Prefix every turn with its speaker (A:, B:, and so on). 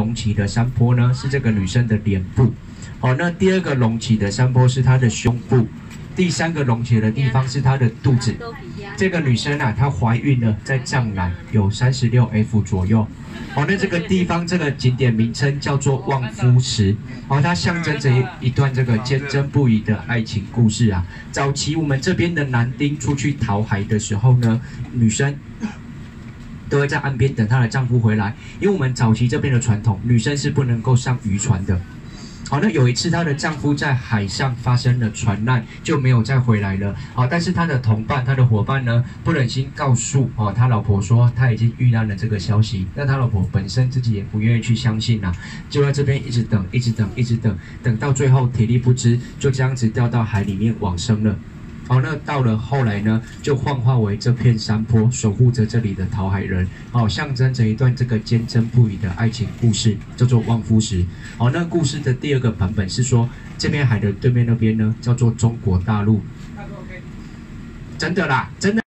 A: 隆起的山坡呢，是这个女生的脸部。好，那第2个隆起的山坡是她的胸部，第3个隆起的地方是她的肚子。这个女生啊，她怀孕了，在藏南有36F 左右。好，那这个地方这个景点名称叫做望夫石。好，它象征着一段这个坚贞不移的爱情故事啊。早期我们这边的男丁出去讨海的时候呢，女生都会在岸边等她的丈夫回来，因为我们早期这边的传统，女生是不能够上渔船的。好，那有一次她的丈夫在海上发生了船难，就没有再回来了。好，但是他的同伴、他的伙伴呢，不忍心告诉他老婆说他已经遇难了这个消息。那他老婆本身自己也不愿意去相信啊，就在这边一直等，一直等，一直等，等到最后体力不支，就这样子掉到海里面往生了。好，那到了后来呢，就幻化为这片山坡，守护着这里的讨海人，好，象征着一段这个坚贞不移的爱情故事，叫做望夫石。好，那故事的第2个版本是说，这片海的对面那边呢，叫做中国大陆。真的啦，真的。